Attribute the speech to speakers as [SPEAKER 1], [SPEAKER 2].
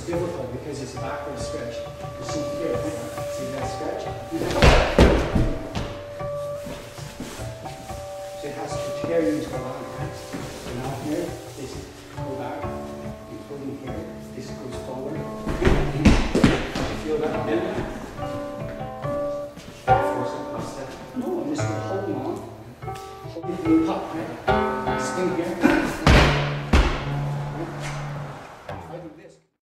[SPEAKER 1] difficult because it's a backward stretch. You see here, see that stretch? So it has to tear you into a line. So now here, this go back, you pull in here, this goes forward. You feel that? Yeah. Force it past that. No, I'm just holding on. Holding the puck, right?